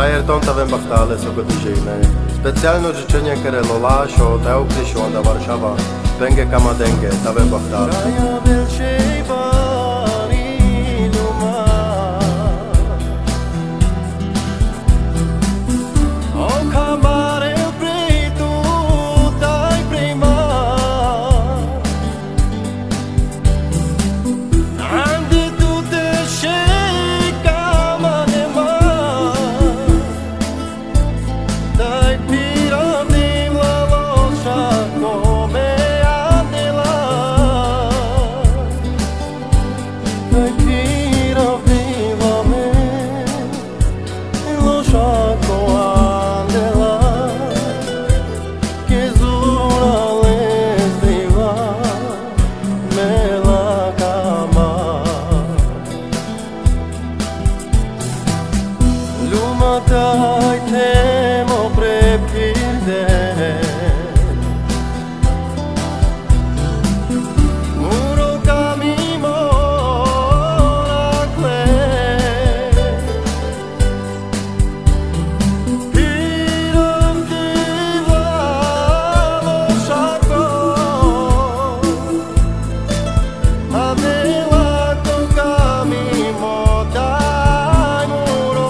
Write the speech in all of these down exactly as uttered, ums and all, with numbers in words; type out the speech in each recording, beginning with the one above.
Ayrton tavem bachtale so gotyżyjne. Specjalne życzenie kerelola, sio teł Krysiłanda Warszawa. Pęgę kamadęgę, tavem bachtale. Dai temo prepirde Muro camimo racle Piram diva lo saco Adela con camimo dai muro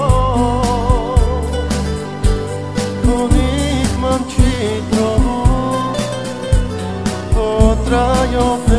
ci trovo, potrà io